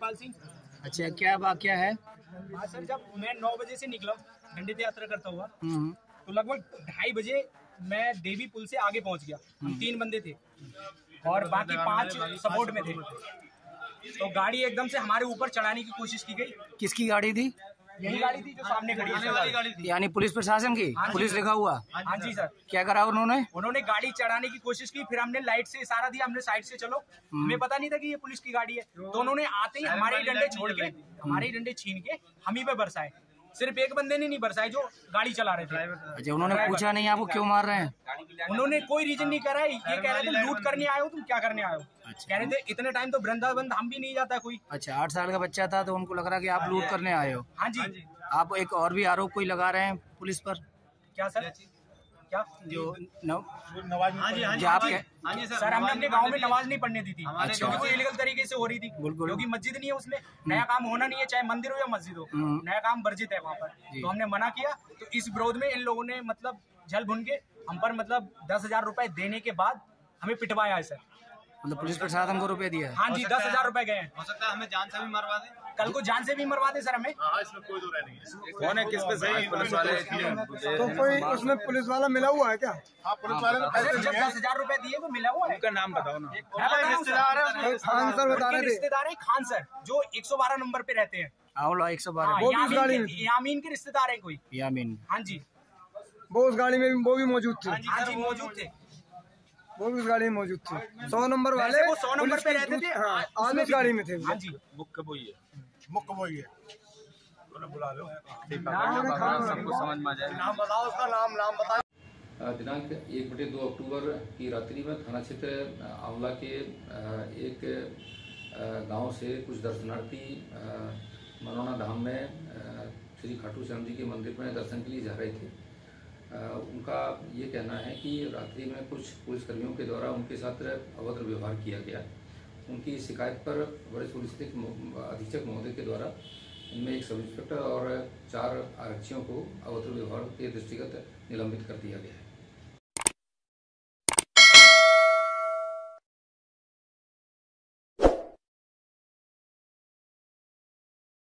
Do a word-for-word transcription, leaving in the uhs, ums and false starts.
लाल सिंह। अच्छा, क्या वाकया है? हाँ सर, जब मैं नौ बजे से निकला दंडित यात्रा करता हुआ, हम्म। तो लगभग ढाई बजे मैं देवी पुल से आगे पहुंच गया। हम तीन बंदे थे और बाकी पांच सपोर्ट में थे। तो गाड़ी एकदम से हमारे ऊपर चढ़ाने की कोशिश की गई। किसकी गाड़ी थी? यही गाड़ी थी जो सामने खड़ी है, वाली गाड़ी थी। यानी पुलिस प्रशासन की? हाँ पुलिस लिखा हुआ? हाँ जी सर। क्या करा उन्होंने? उन्होंने गाड़ी चढ़ाने की कोशिश की, फिर हमने लाइट से इशारा दिया, हमने साइड से चलो। हमें पता नहीं था कि ये पुलिस की गाड़ी है, तो उन्होंने आते ही हमारे ही डंडे छोड़ के, हमारे ही डंडे छीन के हम ही पे बरसाए। सिर्फ एक बंदे ने नहीं बरसाए जो गाड़ी चला रहे थे। अच्छा, उन्होंने पूछा नहीं आपको क्यों मार रहे हैं? उन्होंने कोई रीजन नहीं करा है। ये कह रहे थे लूट करने आए हो, तुम क्या करने आए हो। अच्छा। कह रहे थे इतने टाइम तो वृंदावन हम भी नहीं जाता कोई। अच्छा, आठ साल का बच्चा था तो उनको लग रहा कि आप लूट करने आए हो। हाँ जी। आप एक और भी आरोप कोई लगा रहे हैं पुलिस पर? क्या सर? क्या जो नव नमाज? हाँ जी, हाँ जी, आप हाँ जी सर, हमने अपने गांव में नमाज नहीं पढ़ने दी थी, क्योंकि वो इलीगल तरीके से हो रही थी, क्योंकि मस्जिद नहीं है, उसमें नया काम होना नहीं है, चाहे मंदिर हो या मस्जिद हो, नया काम वर्जित है वहाँ पर। तो हमने मना किया। तो इस विरोध में इन लोगों ने मतलब जल भुन के हम पर मतलब दस हजार रुपए देने के बाद हमें पिटवाया है सर। मतलब पुलिस प्रशासन को रुपए दिया? हाँ जी, दस हजार रुपए गए। हो सकता है हमें जान से भी मरवा दे, कल को जान से भी मरवा दे सर हमें। हाँ, इसमें कोई दो नहीं है। कौन है, किस पे सही पुलिस वाले? तो कोई उसमें पुलिस वाला मिला हुआ है क्या? हाँ, पुलिस वाले ने पैसे जब दस हजार रुपए दिए वो मिला हुआ है। उनका नाम बताओ ना। रिश्तेदार है, खान सर बता रहे थे। रिश्तेदार है खान सर, जो एक सौ बारह नंबर पे रहते हैं। आओ एक सौ बारह। वो भी उस गाड़ी में? यामीन के रिश्तेदार है कोई। यामीन? हाँ जी, वो उस गाड़ी में वो भी मौजूद थे? हाँ जी मौजूद थे। वो भी उस गाड़ी में मौजूद थे। सौ नंबर वाले वो सौ नंबर पे रहते थे। हाँ, आज उस गाड़ी में थे। हाँ जी, मुख्य वही है, मुख्य वही है। बुला लो, सबको समझ में आ जाए। नाम बताओ, उसका नाम नाम बताओ। दिनांक एक बटे दो अक्टूबर की रात्रि में थाना क्षेत्र आंवला के एक गांव से कुछ दर्शनार्थी मनोना धाम में श्री खाटू श्याम जी के मंदिर में दर्शन के लिए जा रहे थे। उनका ये कहना है कि रात्रि में कुछ पुलिसकर्मियों के द्वारा उनके साथ अभद्र व्यवहार किया गया। उनकी शिकायत पर वरिष्ठ पुलिस अधीक्षक महोदय के द्वारा इनमें एक सब इंस्पेक्टर और चार आरक्षियों को अभद्र व्यवहार के दृष्टिगत निलंबित कर दिया गया है।